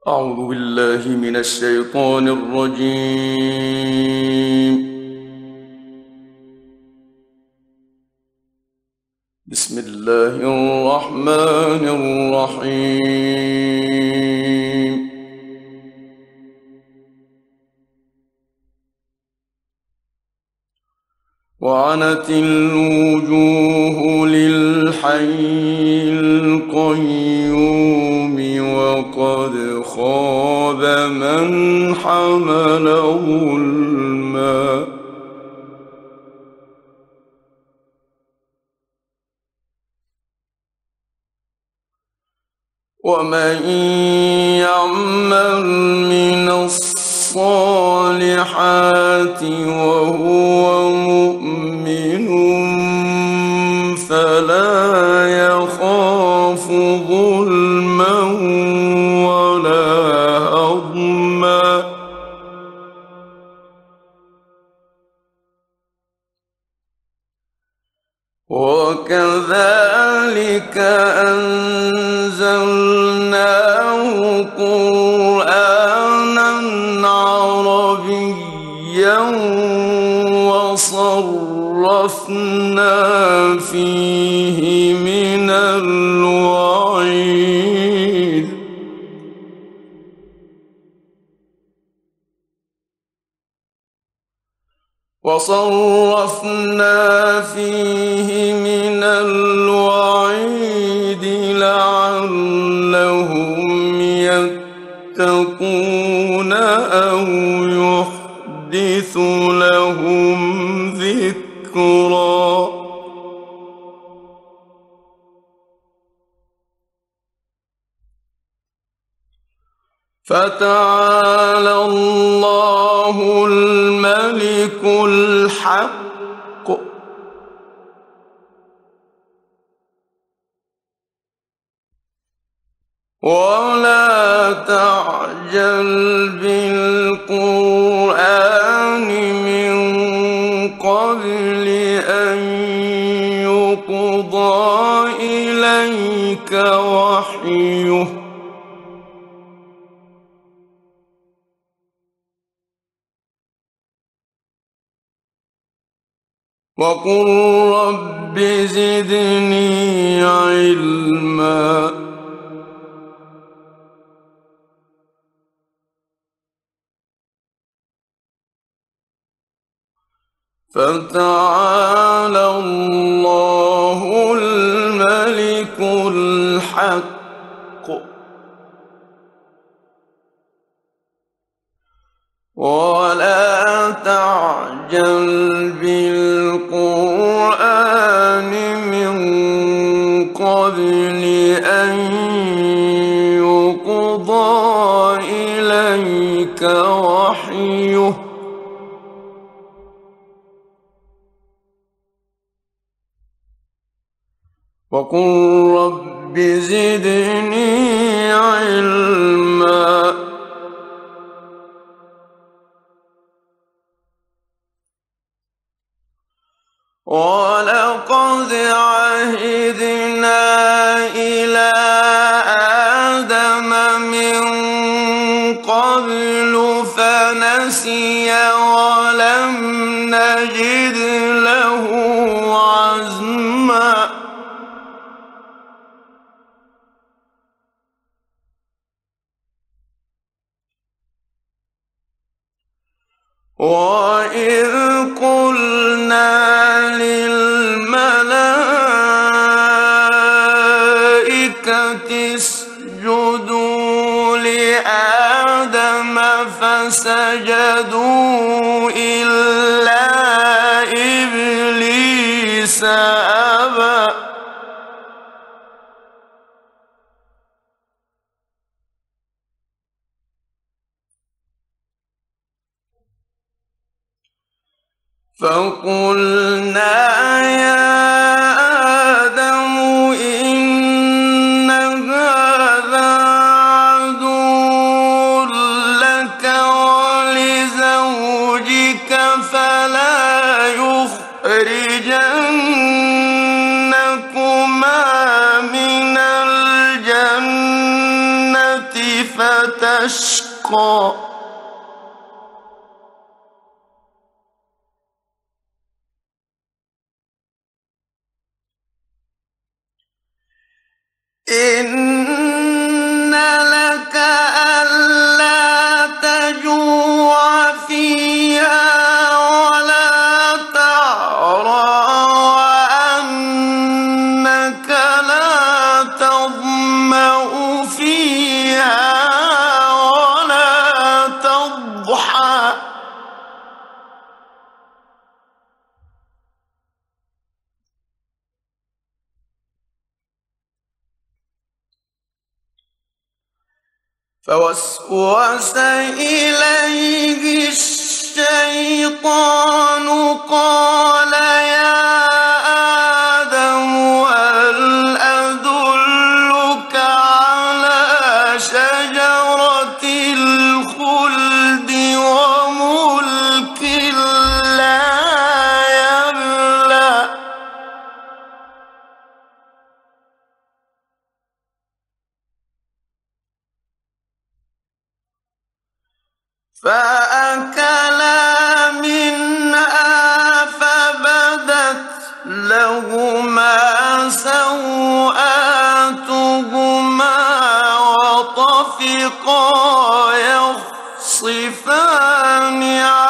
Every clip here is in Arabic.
أعوذ بالله من الشيطان الرجيم. بسم الله الرحمن الرحيم. وعنت الوجوه للحي القيوم وقد خاب من حمل ظلما. ومن يعمل من الصالحات وهو مؤمن فلا يخاف ظلما ولا هضما. وكذلك أنزلناه قرآنا عربيا وصرفنا فيه من الوعيد. لعلهم يتقون أو يحدث لهم ذكرا. فتعالى الله الملك الحق ولا تعجل بالقرآن من قبل أن يقضى إليك وحيه وقل رب زدني علما. فتعالى الله الملك الحق ولا تعجل بالقرآن من قبل أن يقضى إليك وحيه وقل رب زدني علما. ولقد عهدنا إلى آدم من قبل فنسي ولم نجد له عزما. وإذ قلنا للملائكة اسجدوا لآدم فسجدوا إلا إبليس أبى فقلنا يا آدم إن هذا عدو لك ولزوجك فلا يخرجنكما من الجنة تشقى إن لك ألا تجوع فيها ولا تعرى وأنك لا تظمأ فيها ولا تضحى فوسوس إليه الشيطان قال يا آدم هل أدلك على شجرة الخلد وملك لا يبلى فأكلا منها فبدت لهما سوآتهما وطفقا يخصفان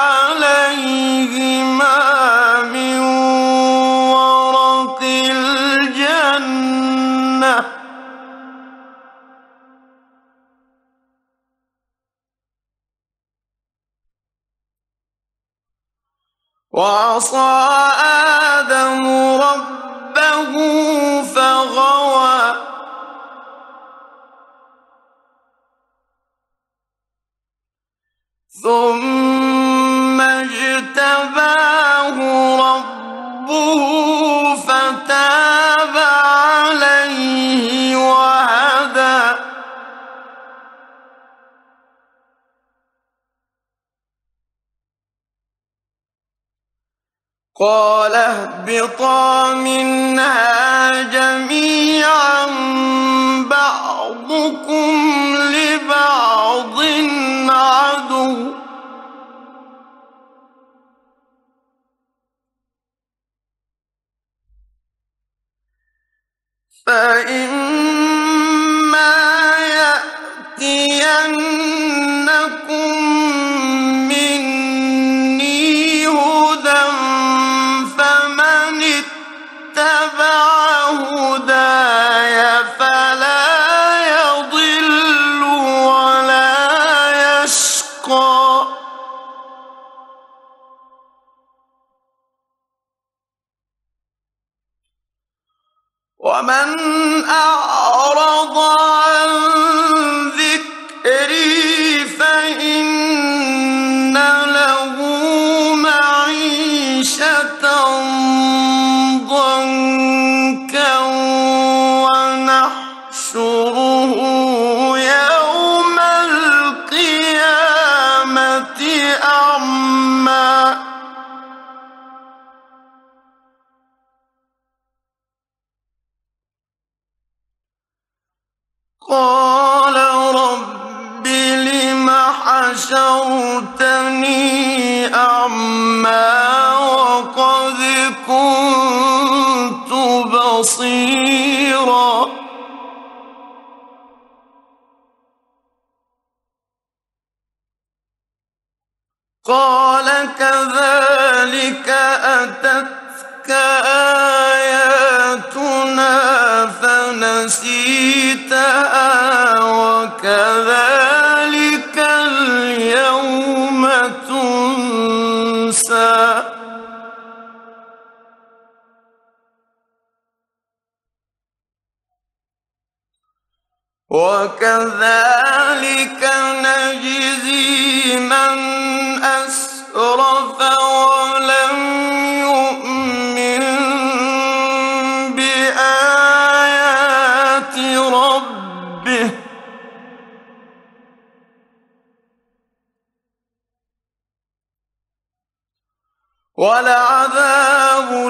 عليهما من ورق الجنة وعصى آدم ربه فغوى ثم اجتباه ربه فتاب عليه وهدى قال اهبطا منها جميعا بعضكم لبعض عدو فإما يأتينكم مني هدى فمن اتبع هداي فلا يضل ولا يشقى ومن أعرض عن ذكري فإن له معيشة ضنكا ونحشره يوم القيامة أعمى قال رب لم حشرتني أعمى وقد كنت بصيرا قال كذلك أتتك آياتنا فنسيتها وكذلك اليوم تنسى وكذلك نجزي من أسرف ولم يؤمن بآيات ربه ولعذاب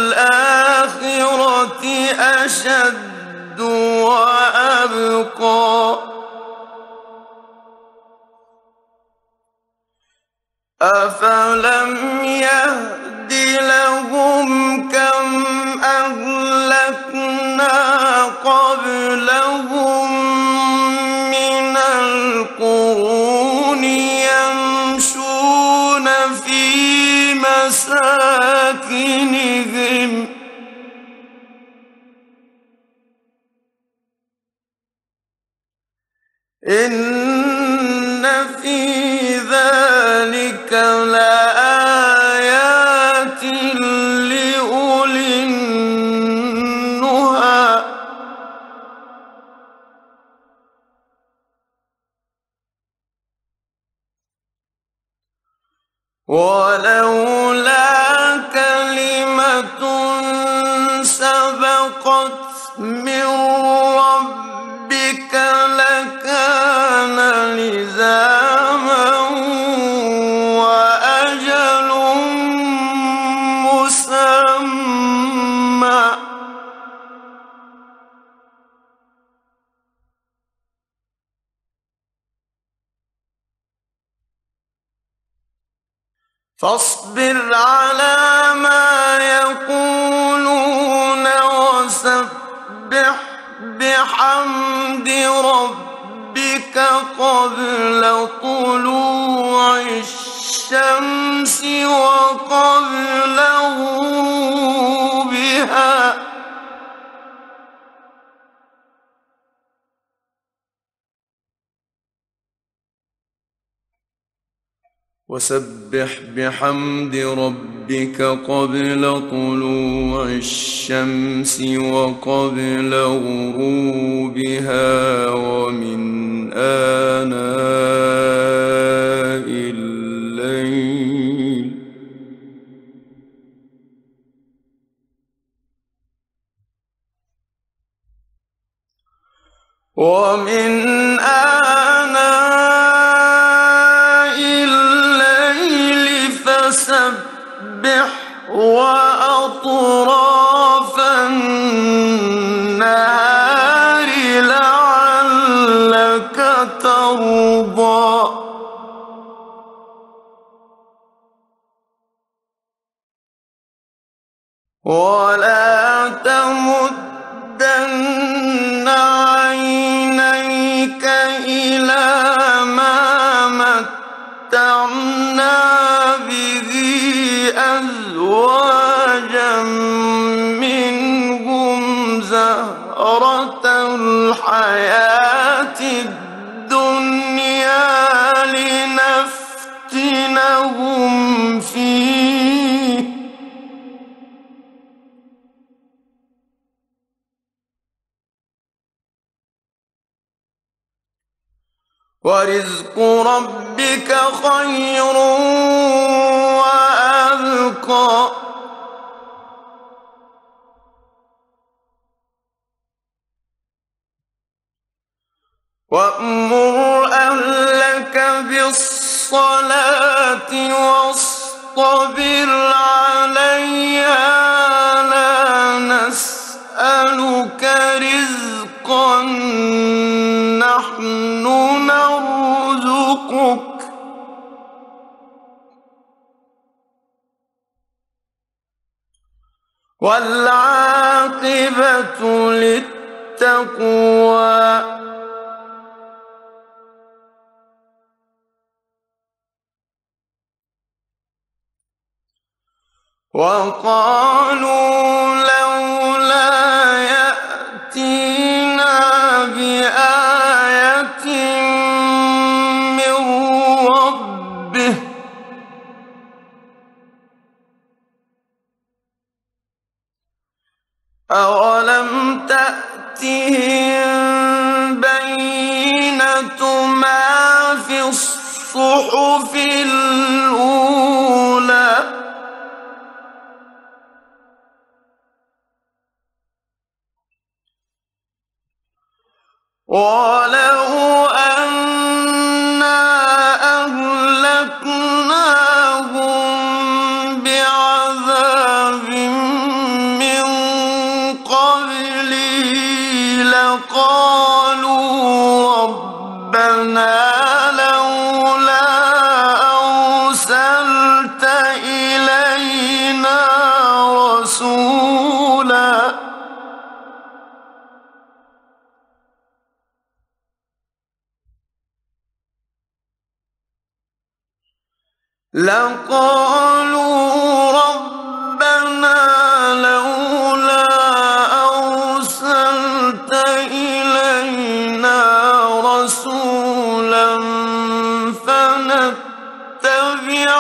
الآخرة أشد وأبقى أفلم يهد لهم كم أهلكنا قبلهم من القرون يمشون في مساكنهم إن في ذلك لآيات لأولي النهى ولولا كلمة سبقت من ربك لكان لزاما وأجل مسمى فاصبر على ما يقولون وسبح بحمد ربك قبل طلوع الشمس وقبل غروبها وسبح بحمد ربك قبل طلوع الشمس وقبل غروبها ومن آناء الليل فسبح وأطراف النهار لعلك ترضى ولا تمدن عينيك إلى ما متعنا به أزواجا منهم زهرة الحياة الدنيا لنفتنهم فيه ورزق ربك خير وأبقى وأمر أهلك بالصلاة واصطبر عليها لا نسألك رزقا نحن نرزقك والعاقبة للتقوى وقالوا لولا يأتينا بآية من ربه أولم تأتهم بينة ما في الصحف الأولى ولو أنا أهلكناهم بعذاب من قبله لقالوا ربنا لولا أرسلت لقالوا ربنا لولا أرسلت إلينا رسولا فنتبع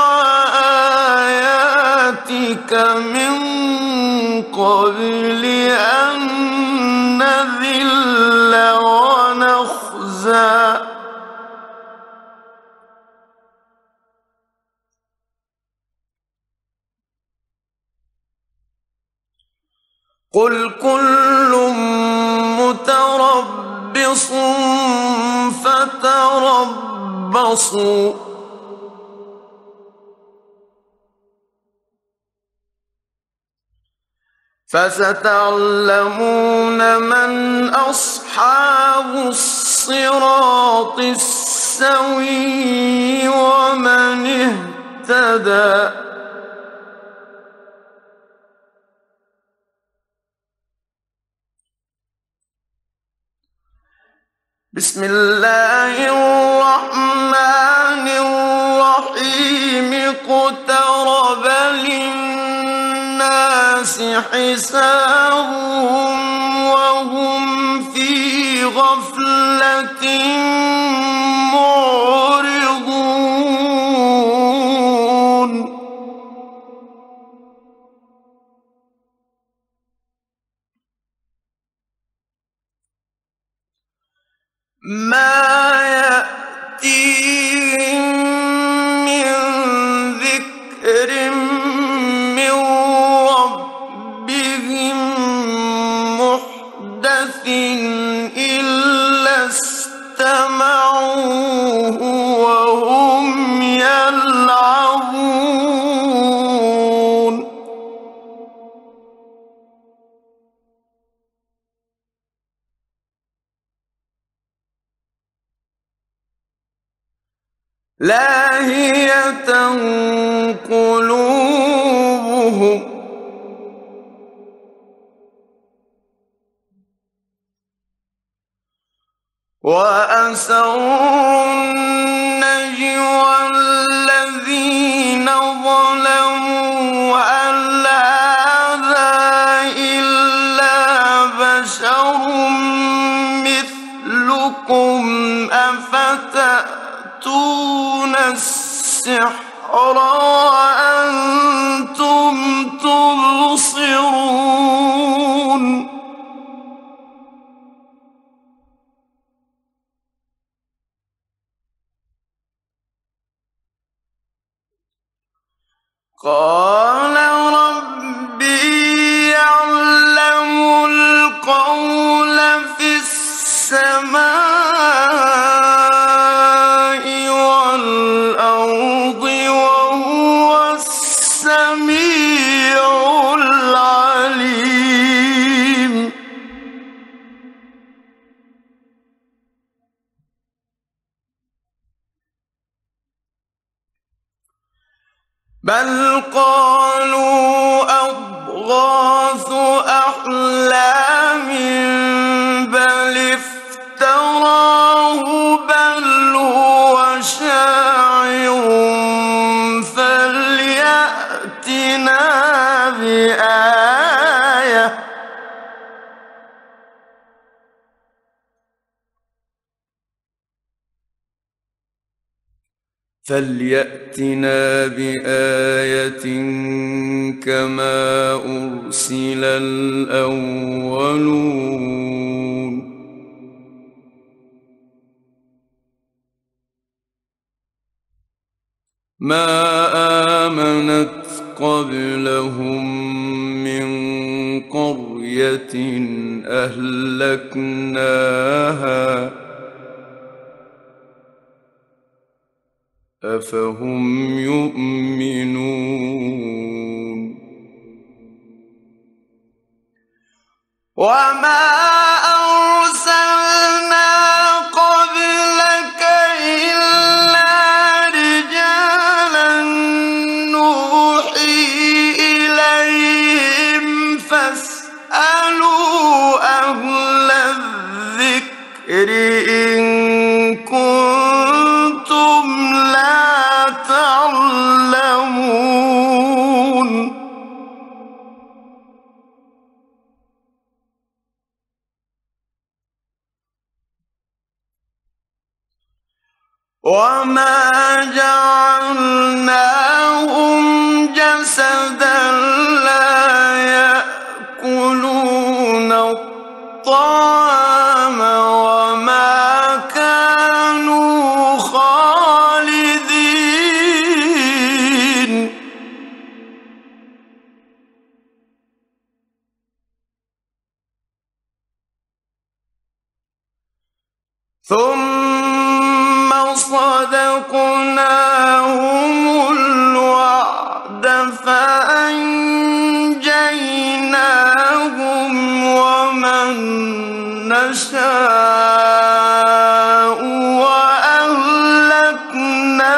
آياتك من قبل أن نذل ونخزى قل كل متربص فتربصوا فستعلمون من أصحاب الصراط السوي ومن اهتدى بسم الله الرحمن الرحيم اقترب للناس حسابهم وهم في غفلة معرضون ما يأتيهم من ذكر من ربهم محدث إلا استمعوه وهم يلعبون لاهية قلوبهم وأسروا النجوى الذين ظلموا هل هذا إلا بشر مثلكم أفتأتون السحر وأنتم تبصرون قال ربي يعلم القول في السماء والأرض وهو السميع العليم بل قالوا أضغاث أحلام بل افتراه بل هو شاعر فليأتنا بآية كما أرسل الأولون ما آمنت قبلهم من قرية أهلكناها أفهم يؤمنون وما أرسلنا قبلك إلا رجالا نوحي إليهم فاسألوا أهل الذكر إن كنتم لا تعلمون وما جعلناهم جسدا لا يأكلون الطعام وما كانوا خالدين. ثم صدقناهم الوعد فأنجيناهم ومن نشاء وأهلكنا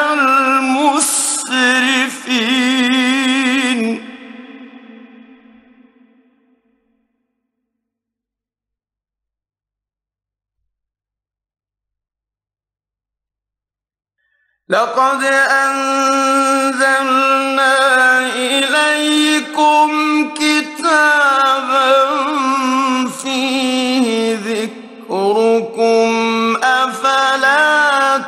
المسرفين. لقد أنزلنا إليكم كتابا فيه ذكركم أفلا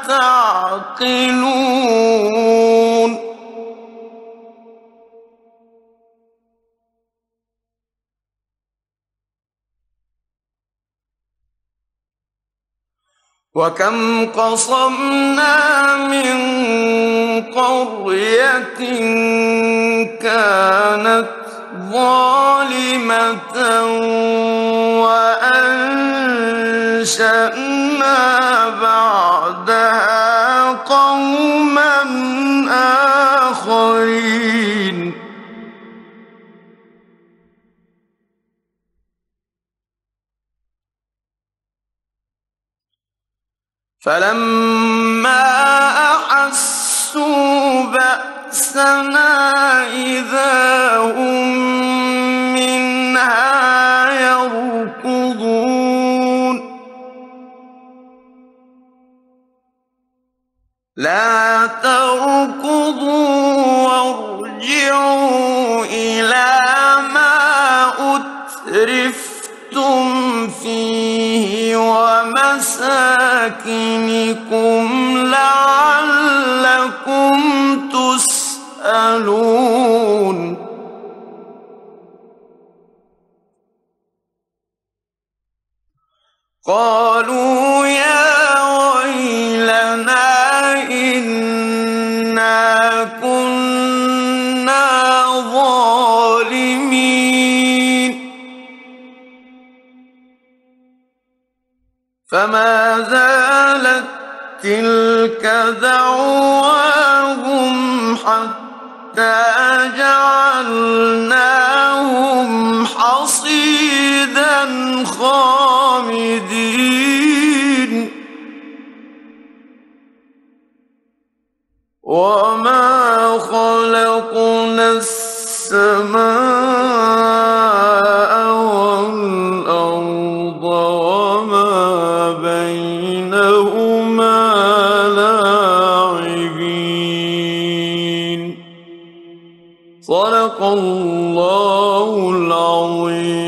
تعقلون. وكم قصمنا من قرية كانت ظالمة وأنشأنا بعدها قوما آخرين. فلما أحسوا بأسنا إذا هم منها يركضون. لا تركضوا وارجعوا إلى ما أترفتم فيه ومساكنكم لعلكم تسألون. قالوا يا ويلنا إنا كنا ظالمين. فما زالت تلك دعواهم حتى جعلناهم حصيدا خامدين. وما خلقنا السماء والأرض وما بينهما لاعبين. صدق الله العظيم.